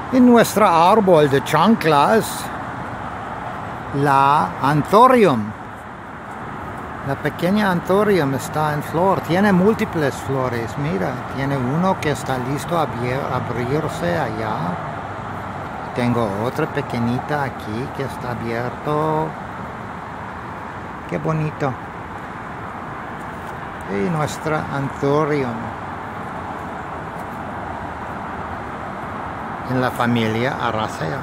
En nuestro árbol de chanclas, la anthurium, la pequeña anthurium está en flor. Tiene múltiples flores. Mira, tiene uno que está listo a abrirse allá. Tengo otra pequeñita aquí que está abierto. Qué bonito. Y nuestra anthurium en la familia Aracea.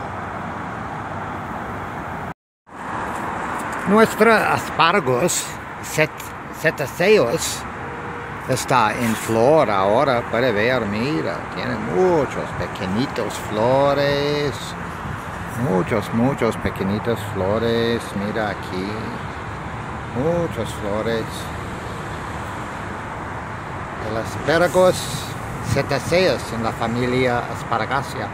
Nuestra aspargos cetaceos está en flor ahora. Puede ver, mira, tiene muchos pequeñitos flores. Muchos pequeñitos flores. Mira aquí. Muchas flores. El aspargos cetaceos en la familia Asparagaceae.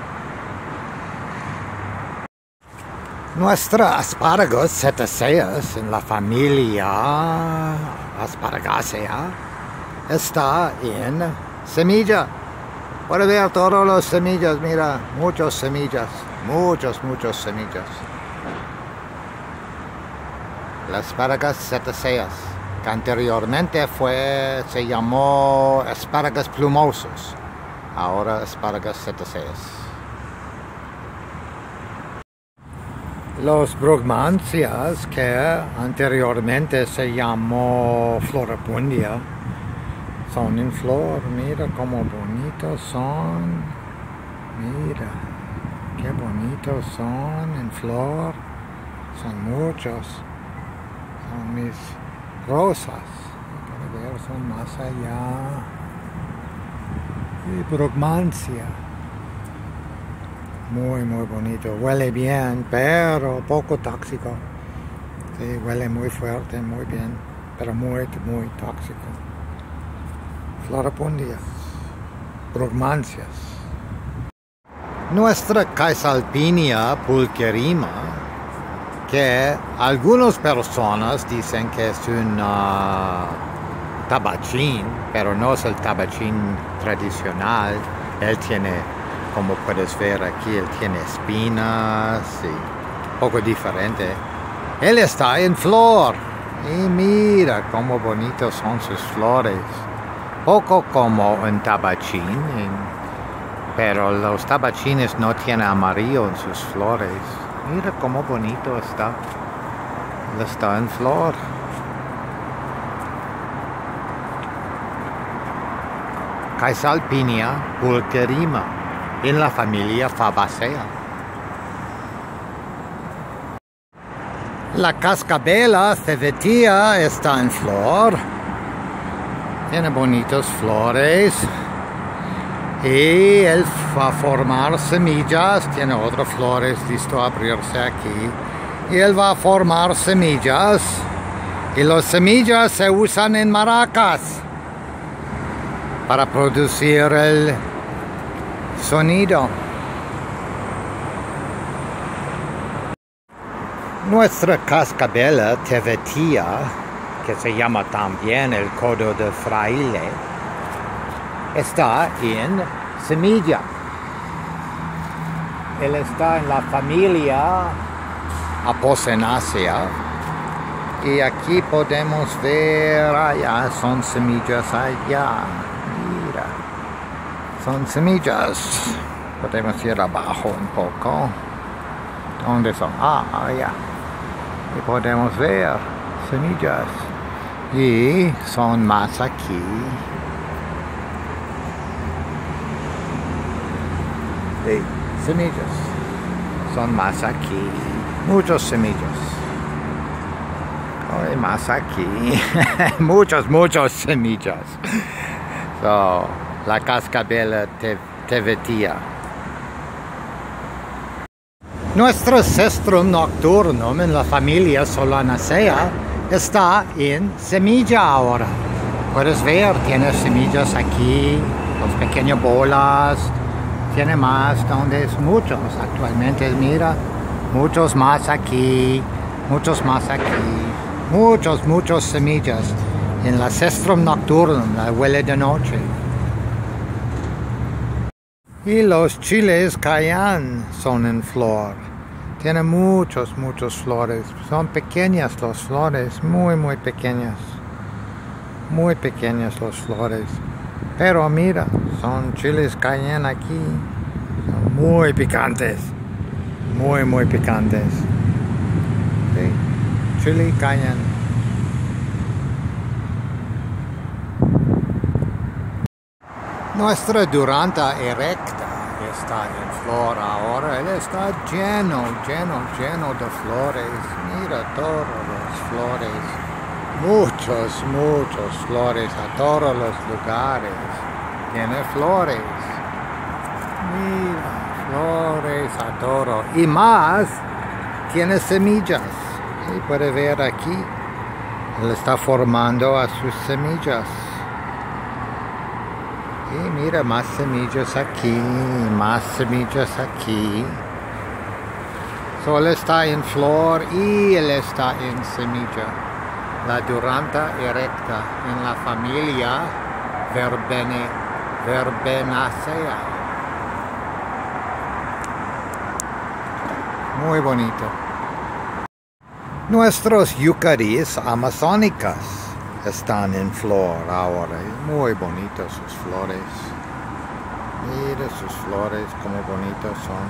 Nuestra Aspargos cetaceus en la familia Asparagaceae está en semilla. Puede ver todas las semillas, mira, muchas semillas, muchas semillas. Las Aspargos cetaceus, que anteriormente se llamó Aspargos plumosos, ahora Aspargos cetaceus. Los brugmansias, que anteriormente se llamó Floripundia, son en flor. Mira cómo bonitos son. Mira, qué bonitos son en flor. Son muchos. Son mis rosas. Pueden ver, son más allá. Y brugmansia. Muy bonito. Huele bien, pero poco tóxico. Sí, huele muy fuerte, muy bien, pero muy tóxico. Floripundia. Brugmansias. Nuestra Caesalpinia pulcherrima, que algunas personas dicen que es un tabachín, pero no es el tabachín tradicional. Él tiene, como puedes ver aquí, él tiene espinas y un poco diferente. Él está en flor. Y mira cómo bonitos son sus flores. Poco como un tabachín, pero los tabachines no tienen amarillo en sus flores. Mira cómo bonito está. Él está en flor. Caesalpinia pulcherrima en la familia Fabaceae. La cascabela cevetia está en flor. Tiene bonitas flores. Y él va a formar semillas. Tiene otras flores listo a abrirse aquí. Y él va a formar semillas. Y las semillas se usan en maracas para producir el sonido. Nuestra cascabela tevetia, que se llama también el codo de fraile, está en semilla. Él está en la familia Apocynaceae. Y aquí podemos ver, allá son semillas allá. Mira. Son semillas. Podemos ir abajo un poco. ¿Dónde son? Allá. Y podemos ver semillas. Y son más aquí. Y semillas. Son más aquí. Muchas semillas. Hay más aquí. muchas semillas. So, la cascabela tevetia. Nuestro cestrum nocturnum en la familia Solanaceae está en semilla ahora. Puedes ver, tiene semillas aquí, las pequeñas bolas. Tiene más, donde es muchos actualmente. Mira, muchos más aquí, muchos más aquí. Muchas semillas en la cestrum nocturnum, la huele de noche. Y los chiles cayenne son en flor. Tienen muchos flores. Son pequeñas las flores, muy pequeñas. Muy pequeñas las flores. Pero mira, son chiles cayenne aquí. Son muy picantes. Muy picantes. Sí. Chile cayenne. Nuestra Duranta erecta está en flor ahora. Él está lleno de flores. Mira todas las flores. Muchos flores a todos los lugares. Tiene flores. Mira, flores a todo. Y más, tiene semillas. Y puede ver aquí. Él está formando a sus semillas. Y mira, más semillas aquí, más semillas aquí. So, él está en flor y él está en semilla. La Duranta erecta en la familia Verbenaceae. Muy bonito. Nuestros yucaris amazónicas están en flor ahora. Muy bonitas sus flores. Mira sus flores, como bonitas son.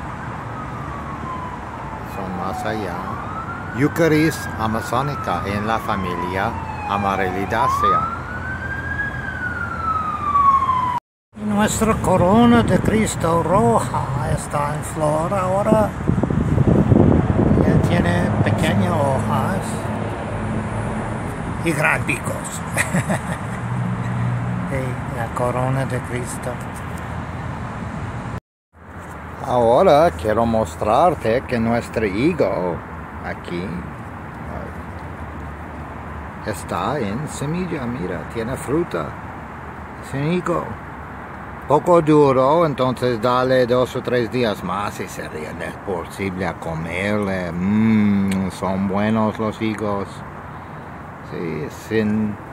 Son más allá. Yucaris amazónica en la familia Amaryllidaceae. Nuestra corona de Cristo roja está en flor ahora. Ya tiene pequeñas hojas y gran picos. La corona de Cristo. Ahora quiero mostrarte que nuestro higo aquí está en semilla. Mira, tiene fruta. Es un higo. Poco duro, entonces dale 2 o 3 días más y sería posible a comerle. Son buenos los higos. Sí, es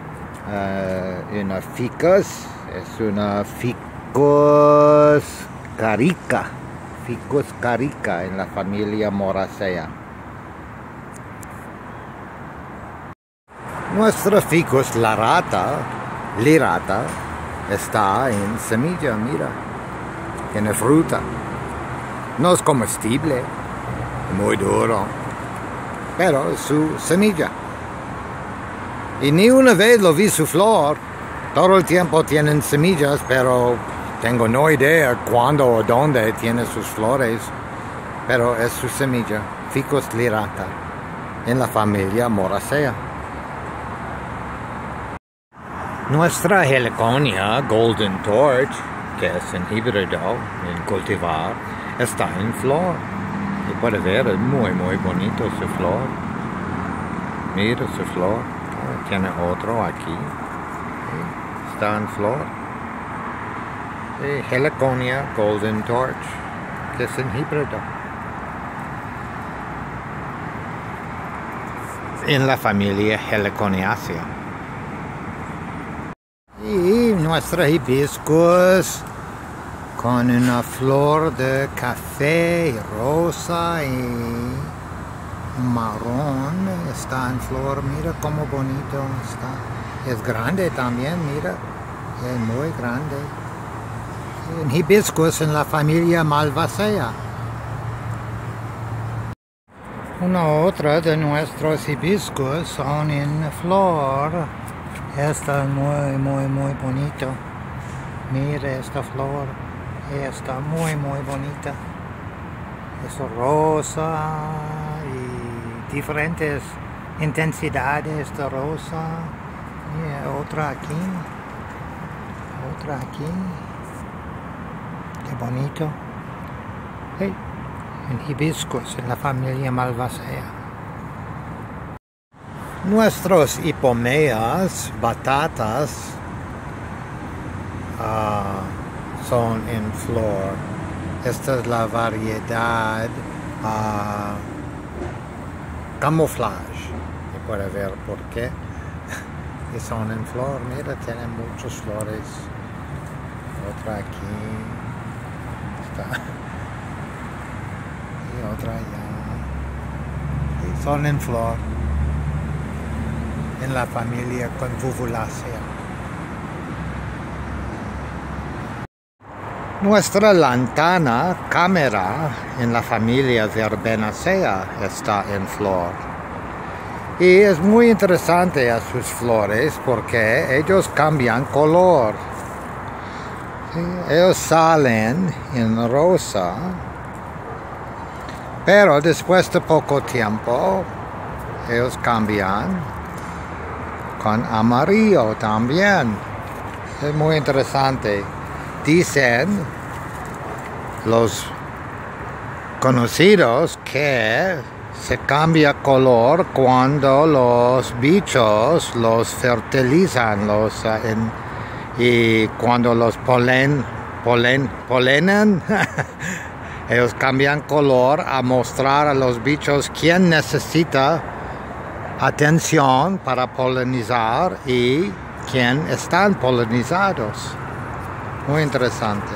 una ficus, es una ficus carica. Ficus carica en la familia Moraceae. Nuestra ficus lirata, está en semilla, mira. Tiene fruta. No es comestible, muy duro, pero es su semilla. Y ni una vez lo vi su flor. Todo el tiempo tienen semillas, pero tengo no idea cuándo o dónde tiene sus flores. Pero es su semilla, Ficus lirata, en la familia Moraceae. Nuestra heliconia Golden Torch, que es un híbrido en cultivar, está en flor. Y puede ver, es muy bonito su flor. Mira su flor. Tiene otro aquí. Está en flor. Heliconia Golden Torch, que es un híbrido. En la familia Heliconiaceae. Y nuestra hibiscus con una flor de café y rosa y marrón está en flor. Mira cómo bonito está. Es grande también, mira. Es muy grande. Un hibiscus en la familia Malvaceae. Una otra de nuestros hibiscus son en flor. Esta es muy bonito. Mira esta flor. Está muy bonita. Es rosa y diferentes intensidades de rosa. Mira, otra aquí. Otra aquí. Qué bonito. Hey, un hibiscus en la familia Malvaceae. Nuestros hipomeas, batatas, son en flor. Esta es la variedad camouflage. Y puede ver por qué. Y son en flor. Mira, tienen muchas flores. Otra aquí. bonita. Y otra allá. Y son en flor. En la familia Convolvulacea. Nuestra lantana cámara en la familia Verbenacea está en flor. Y es muy interesante a sus flores porque ellos cambian color. ¿Sí? Ellos salen en rosa, pero después de poco tiempo ellos cambian con amarillo también. Es muy interesante. Dicen los conocidos que se cambia color cuando los bichos los fertilizan, y cuando los polenan, ellos cambian color a mostrar a los bichos quién necesita atención para polinizar y quién están polinizados. Muy interesante.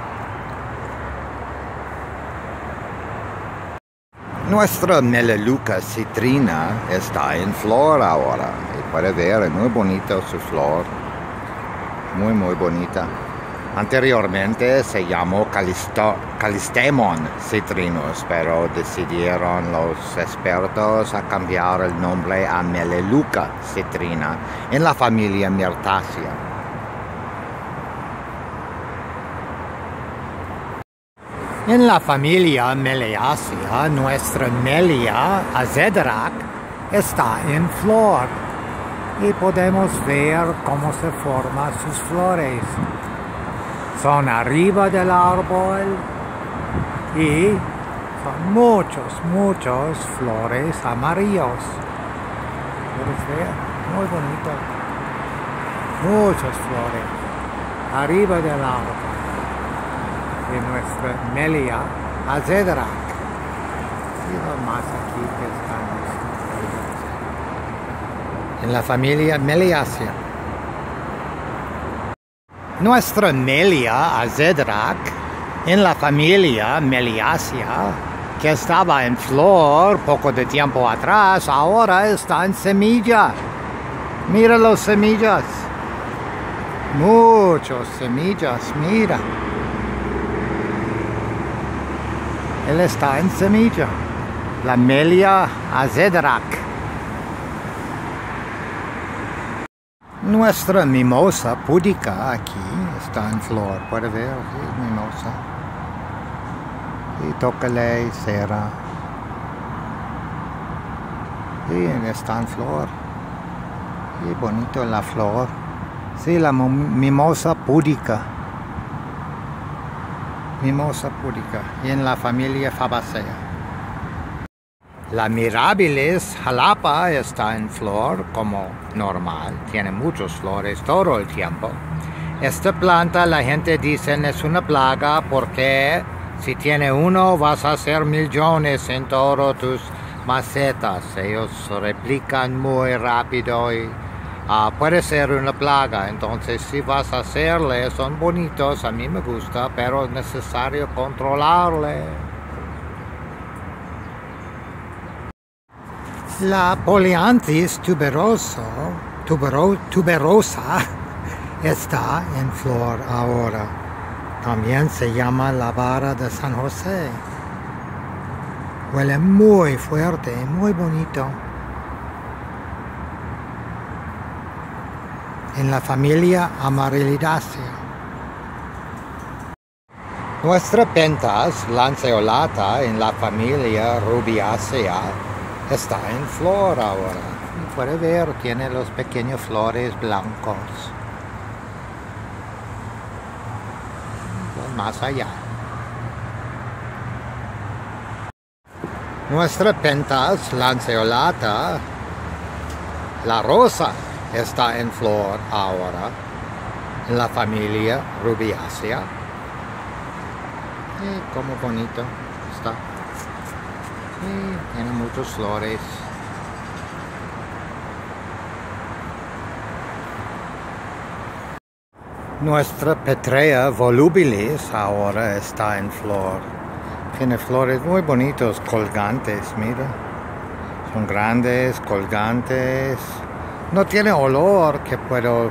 Nuestra Melaleuca citrina está en flor ahora. Y puede ver, es muy bonita su flor. Muy, muy bonita. Anteriormente se llamó Callistemon citrinus, pero decidieron los expertos a cambiar el nombre a Melaleuca citrina en la familia Myrtaceae. En la familia Meliaceae, nuestra Melia azedarac está en flor y podemos ver cómo se forman sus flores. Son arriba del árbol y son muchos flores amarillos. ¿Puedes ver? Muy bonito. Muchas flores arriba del árbol. De nuestra Melia azedarac. Y lo más aquí que están en la familia Meliaceae. Nuestra Melia azedarac en la familia Meliaceae, que estaba en flor poco de tiempo atrás, ahora está en semilla. Mira las semillas. Muchas semillas, mira. Él está en semilla, la Melia azedarac. Nuestra mimosa pudica aquí está en flor, puede ver, sí, mimosa. Y tócale y cera. Y está en flor. Y bonito la flor. Sí, la mimosa pudica. Mimosa pudica, y en la familia Fabaceae. La Mirabilis jalapa está en flor como normal, tiene muchas flores todo el tiempo. Esta planta la gente dice es una plaga porque si tiene uno vas a hacer millones en todas tus macetas. Ellos replican muy rápido y puede ser una plaga. Entonces si vas a hacerle, son bonitos, a mí me gusta, pero es necesario controlarle. La Polyanthus tuberosa está en flor ahora. También se llama la vara de San José. Huele muy fuerte, muy bonito. En la familia Amaryllidaceae. Nuestra Pentas lanceolata en la familia Rubiacea está en flor ahora. Y puede ver, tiene los pequeños flores blancos. Más allá. Nuestra Pentas lanceolata, la rosa, está en flor ahora en la familia Rubiacea. Y como bonito está. Y tiene muchas flores. Nuestra Petrea volubilis ahora está en flor. Tiene flores muy bonitos, colgantes, mira. Son grandes, colgantes. No tiene olor que puedo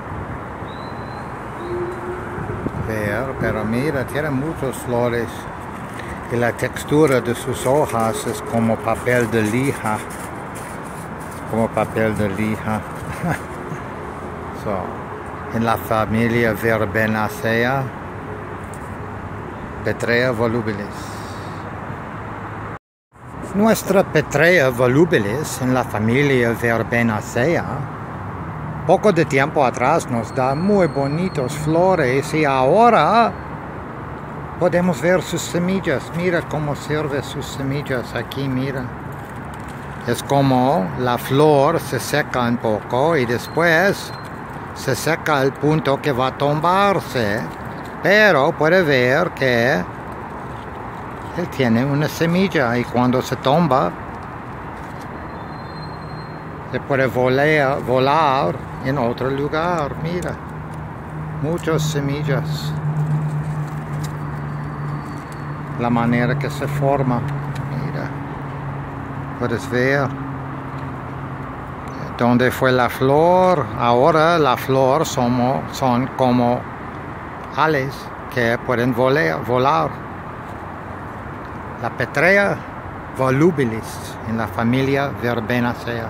ver, pero mira, tiene muchas flores. Y la textura de sus hojas es como papel de lija. Como papel de lija. En la familia Verbenaceae, Petrea volubilis. Nuestra Petrea volubilis en la familia Verbenaceae, poco de tiempo atrás nos da muy bonitos flores y ahora podemos ver sus semillas. Mira cómo sirve sus semillas aquí, mira. Es como la flor se seca un poco y después se seca al punto que va a tombarse, pero puede ver que él tiene una semilla y cuando se tomba se puede volar en otro lugar. Mira, muchas semillas, la manera que se forma, mira, puedes ver donde fue la flor. Ahora la flor son como aves que pueden volar. La Petrea volubilis en la familia Verbenaceae.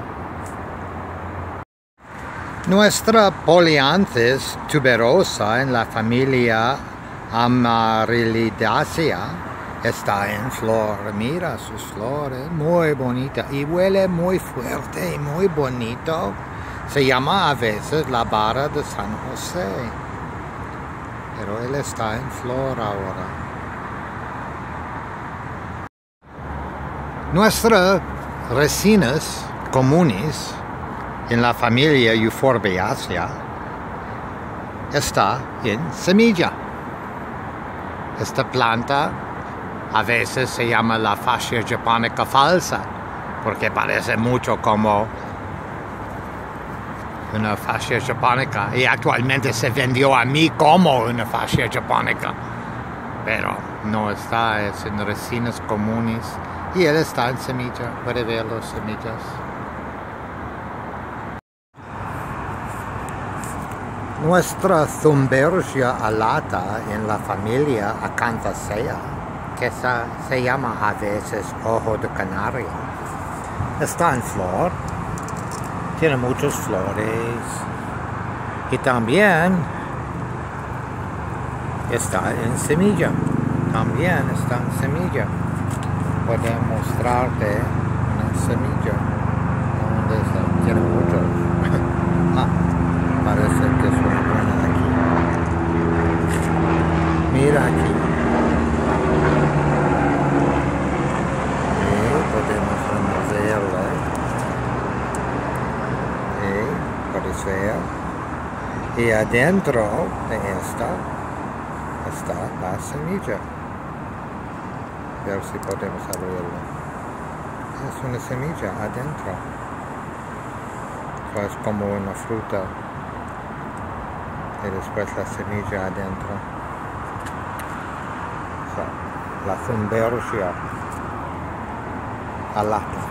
Nuestra Polianthes tuberosa en la familia Amaryllidaceae está en flor. Mira sus flores, muy bonita y huele muy fuerte y muy bonito. Se llama a veces la vara de San José, pero él está en flor ahora. Nuestras resinas comunes en la familia Euphorbiaceae está en semilla. Esta planta a veces se llama la fascia japonica falsa, porque parece mucho como una fascia japonica. Y actualmente se vendió a mí como una fascia japonica. Pero no está, es en resinas comunes. Y él está en semilla, puede ver las semillas. Nuestra Thunbergia alata en la familia Acanthaceae, que se llama a veces ojo de canario, está en flor, tiene muchas flores y también está en semilla. También está en semilla. Puedo mostrarte una semilla. ¿Dónde está? Tiene muchos. Parece que es una buena aquí. Mira aquí. Podemos removerla. Puedes ver. Y adentro de esta está la semilla. A ver si podemos abrirla. Es una semilla adentro. Es como una fruta. Y después la semilla adentro. La Thunbergia alata.